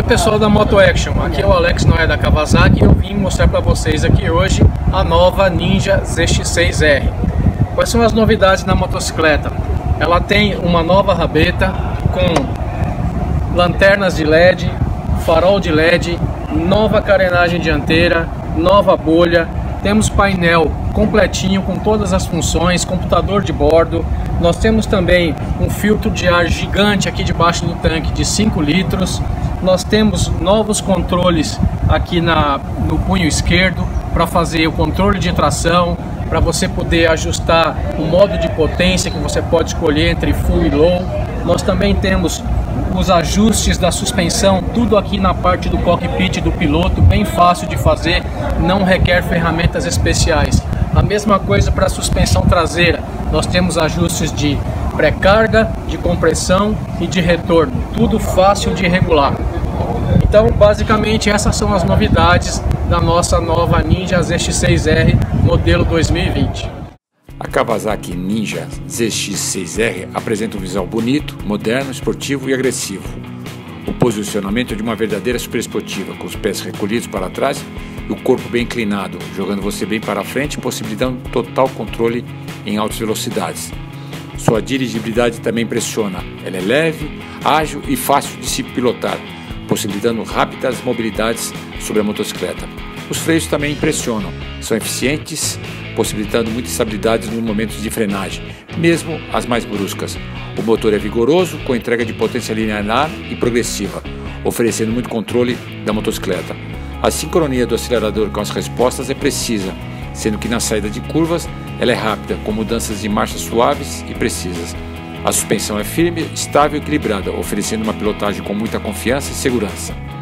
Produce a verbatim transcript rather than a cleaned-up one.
pessoal da Moto Action, aqui é o Alex Noé da Kawasaki e eu vim mostrar para vocês aqui hoje a nova Ninja Z X seis R. Quais são as novidades na motocicleta? Ela tem uma nova rabeta com lanternas de L E D, farol de L E D, nova carenagem dianteira, nova bolha, temos painel completinho com todas as funções, computador de bordo. Nós temos também um filtro de ar gigante aqui debaixo do tanque de cinco litros. Nós temos novos controles aqui na, no punho esquerdo para fazer o controle de tração, para você poder ajustar o modo de potência que você pode escolher entre full e low. Nós também temos os ajustes da suspensão, tudo aqui na parte do cockpit do piloto, bem fácil de fazer, não requer ferramentas especiais. A mesma coisa para a suspensão traseira, nós temos ajustes de pré-carga, de compressão e de retorno, tudo fácil de regular. Então, basicamente, essas são as novidades da nossa nova Ninja Z X seis R modelo dois mil e vinte. A Kawasaki Ninja Z X seis R apresenta um visual bonito, moderno, esportivo e agressivo. O posicionamento é de uma verdadeira super esportiva, com os pés recolhidos para trás e o corpo bem inclinado, jogando você bem para frente, possibilitando total controle em altas velocidades. Sua dirigibilidade também impressiona. Ela é leve, ágil e fácil de se pilotar, possibilitando rápidas mobilidades sobre a motocicleta. Os freios também impressionam, são eficientes, possibilitando muita estabilidade nos momentos de frenagem, mesmo as mais bruscas. O motor é vigoroso, com entrega de potência linear e progressiva, oferecendo muito controle da motocicleta. A sincronia do acelerador com as respostas é precisa, sendo que na saída de curvas ela é rápida, com mudanças de marchas suaves e precisas. A suspensão é firme, estável e equilibrada, oferecendo uma pilotagem com muita confiança e segurança.